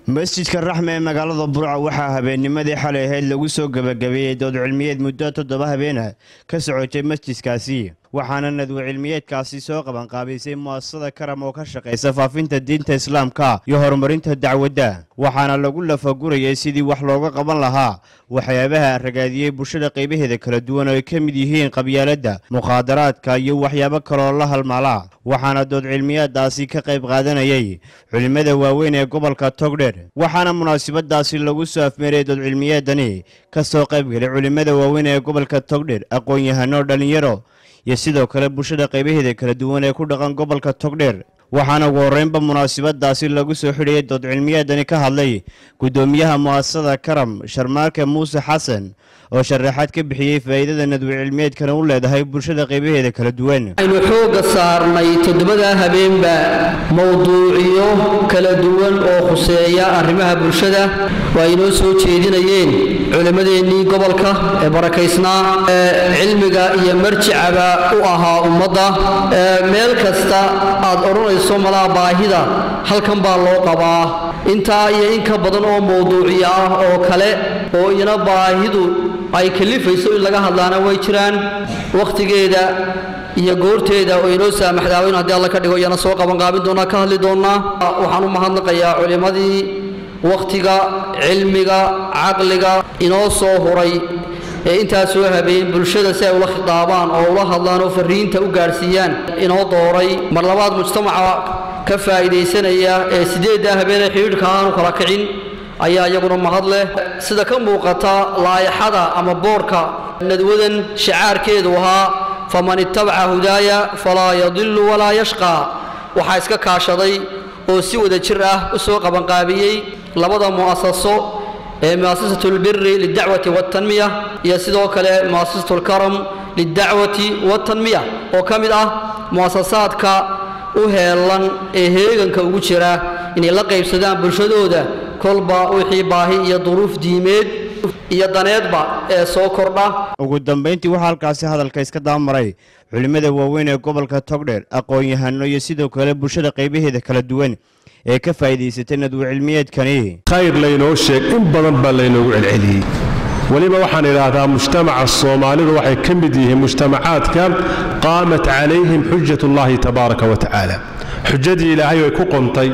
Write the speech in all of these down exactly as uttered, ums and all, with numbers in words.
مسجد الرحمة مقالة برع وحاها بين مدي حالي هيد لو سو gabagabeeyay dood cilmiyeed muddo toddoba habeen ah ka socotay masjidkaasi waxaana nadwa cilmiyeedkaasi soo qaban qaabiisay muasasada Karam oo ka shaqeysa faafinta diinta Islaamka iyo horumarinta dacwadda waxaana lagu lafagurayay sidii wax looga qaban lahaa waxyaabaha ragaadiyay bulshada qaybaheeda kala duwan oo ay ka mid yihiin qabyaaladda muqaadaraadka iyo waxyaabo kale oo la halmaala waxaana dood cilmiyeedkaasi ka qayb qaadanayay culimada waaweyn ee gobolka Togdheer waxaana munaasabadaasi lagu soo afmeeray dood cilmiyeedani ka soo qayb galay culimada waaweyn ee gobolka Togdheer aqoon-yahano dhalinyaro iyo sidoo kale bulshada qaybaheeda kala duwan ee ku dhaqan gobolka Togdheer waxaana ugu horeynba munaasabadaasi lagu soo xidhiyay dood cilmiyeedani ka hadlay gudoomiyaha muasasada Karam Sharmaarke Muuse Xasan oo sharaxaad ka bixiyay faa'iidada nadwa cilmiyeedkan uu leedahay bulshada qaybaheeda kala duwan aynu xooga saarnay todobada habeenba mowduuciyo kala duwan oo khuseeya arrimaha bulshada waa inoo soo jeedinayeen culimadeennii gobolka ee barakaysnaa cilmiga iyo marjicaba u ahaa ummadda meel kasta aad oranayso malaa baahida halkan baa loo qabaa intaa iyo in ka badan oo mowduuciyo ah oo kale oo ina baahidu ay kalifayso in laga hadlaana way jiraan waqtigeeda iyo goorteeda oo inoo saamaxdaa in haddii alla ka dhigo iyana soo qaban qaabin doonaa ka hadli doonaa waxaan u mahadnaqayaa culimadii waqtiga cilmiga caqliga inoo soo huray ee intaas soo habeen bulshada si ay ula khitaabaan oo ula hadlaan oo fariinta u gaarsiiyaan inoo dooray mar labaad mujtamaca ka faa'iideysanaya ee sideedda habeen ee xiriirka aanu kala kicin ayaa iyaguna mahad leh sida ka muuqata laayaxada ama boorka nadwadan shicaarkeedu ahaa faman ittabaca hudaaya falaa yadillu walaa yashqa waxaa iska kaashaday oo si wada jir ah u soo qabanqaabiyey labada mu'asaso ee mu'asasatu albirri lidacwati watanmiya iyo sidoo kale mu'asasatu alkaram lidacwati watanmiya oo ka mid ah mu'asasaadka u heelan ee heeganka ugu jira inay la qaybsadaan bulshadooda kolba wixii baahi iyo duruuf diimeed iyo daneedba ee soo kordha ugu dambeyntii waxa halkaasi hadalka iska daamaray culimada waaweyn ee gobolka Togdheer aqoon-yahano iyo sidoo kale bulshada qaybaheeda kala duwan ee ka faa'iideysatay nadwa cilmiyeedkani khayr laynoo sheeg in badan baa laynoogu celceliyey waliba waxaan idhaahdaa mujtamaca Soomaalidu waxay ka mid yihiin mujtamacaadka qaamat calayhim xujjatullaahi tabaaraka wa tacaala xujjadii ilaahay ay ku qontay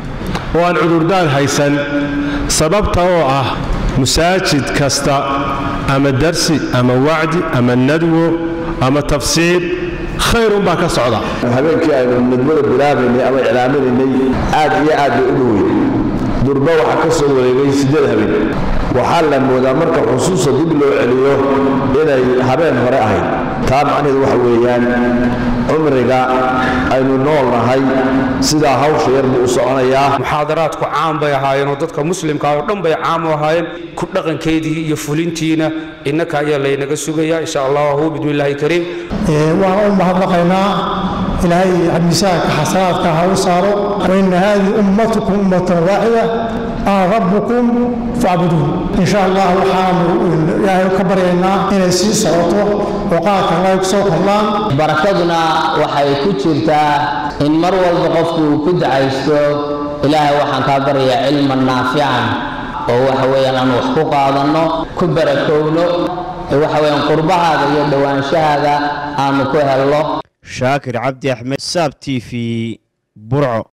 oo aan cudurdaan haysan sababta oo ah masaajid kasta ama darsi ama wacdi ama nadwo ama tafsiir khayr un baa ka socda habeenkii aynu nadwada bilaabaynay ama iclaaminaynay aad iyo aad u dhowey durba waxa ka soo wareegay sideed habeen waxaa la moodaa marka xusuusta dib loo celiyo inay habeen hore ahayd taa macnaheedu waxa weeyaan cumriga aynu nool nahay sidaa hawsha yar buu u soconayaa muxaadaraadku caan bay ahaayeen oo dadka muslimka oo dhan bay caan u ahaayeen ku dhaqankeedii iyo fulintiina innaka ayaa laynaga sugayaa insha allahu bidmillaahi kariim waan u mahadnaqaynaa ilaahay miisaanka xasanaadka ha u saaro waina haadihi ummatukum ummatan waaxida ana rabbukum facbuduun insha allah waxaanu ilaahay ka baryaynaa inay sii socoto oo qaarka ay ku soo kordhaan barakaduna waxay ku jirtaa in mar walba qofku uu ku dacaysto ilaahay waxaan kaa baryaa cilman naafican oo waxa weeyaan aan wax ku qaadanno ku barakowno waxa weeyaan qurbahaaga iyo dhawaanshahaada aanu ku helno shaakir cabdi axmed saab t v burco.